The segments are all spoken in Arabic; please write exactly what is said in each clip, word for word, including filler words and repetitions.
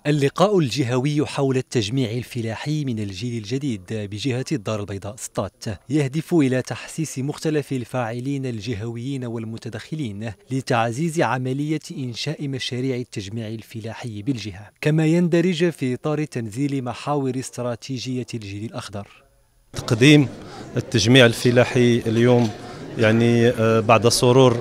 اللقاء الجهوي حول التجميع الفلاحي من الجيل الجديد بجهة الدار البيضاء سطات يهدف إلى تحسيس مختلف الفاعلين الجهويين والمتدخلين لتعزيز عملية إنشاء مشاريع التجميع الفلاحي بالجهة، كما يندرج في إطار تنزيل محاور استراتيجية الجيل الأخضر. تقديم التجميع الفلاحي اليوم يعني بعد صرور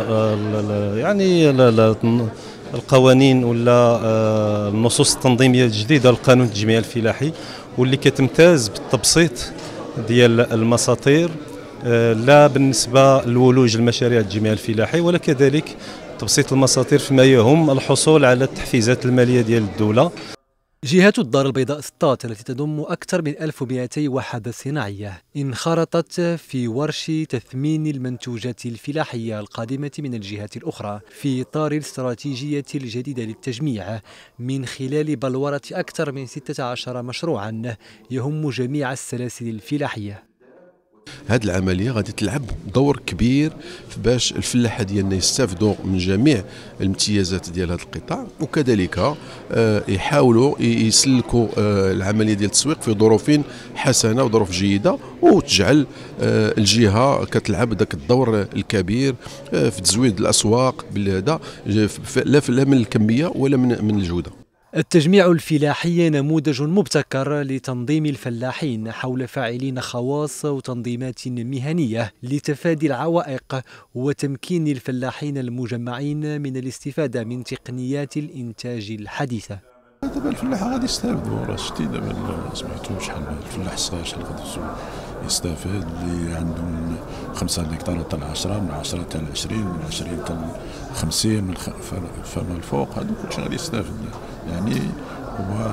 يعني القوانين ولا النصوص التنظيميه الجديده للقانون التجميع الفلاحي، واللي كتمتاز بالتبسيط ديال المساطير لا بالنسبه لولوج المشاريع التجميع الفلاحي، ولا كذلك تبسيط المساطير فيما يهم الحصول على التحفيزات الماليه ديال الدوله. جهة الدار البيضاء سطات التي تضم أكثر من ألف ومئتي وحدة صناعية انخرطت في ورش تثمين المنتوجات الفلاحية القادمة من الجهات الأخرى في إطار الاستراتيجية الجديدة للتجميع، من خلال بلورة أكثر من ستة عشر مشروعا يهم جميع السلاسل الفلاحية. هذه العمليه غادي تلعب دور كبير باش الفلاحه ديالنا يستافدوا من جميع الامتيازات ديال هذا القطاع، وكذلك يحاولوا يسلكوا العمليه ديال التسويق في ظروف حسنه وظروف جيده، وتجعل الجهه كتلعب ذاك الدور الكبير في تزويد الاسواق بالهذا، لا من الكميه ولا من الجوده. التجميع الفلاحي نموذج مبتكر لتنظيم الفلاحين حول فاعلين خواص وتنظيمات مهنية لتفادي العوائق وتمكين الفلاحين المجمعين من الاستفادة من تقنيات الإنتاج الحديثة. دابا الفلاحه غادي يستافدوا، راه شتي دابا سمعتوا شحال الفلاح الصغير شحال غادي يستافد، اللي عندهم خمسة هكتار حتى عشرة، من عشرة حتى عشرين، من عشرين حتى خمسين، من فما الفوق، هذا كلشي غادي يستافد. يعني هو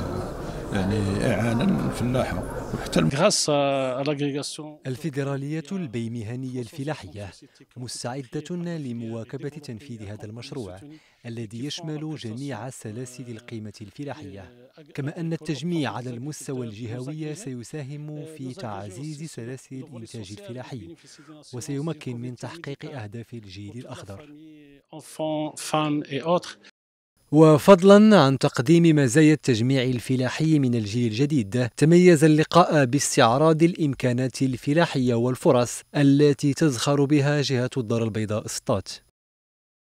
يعني إعانة للفلاحة وحتى الفيدرالية البيمهنية الفلاحية مستعدة لمواكبة تنفيذ هذا المشروع الذي يشمل جميع سلاسل القيمة الفلاحية، كما أن التجميع على المستوى الجهوي سيساهم في تعزيز سلاسل الإنتاج الفلاحي وسيمكن من تحقيق أهداف الجيل الأخضر. وفضلا عن تقديم مزايا التجميع الفلاحي من الجيل الجديد، تميز اللقاء باستعراض الإمكانات الفلاحية والفرص التي تزخر بها جهة الدار البيضاء سطات.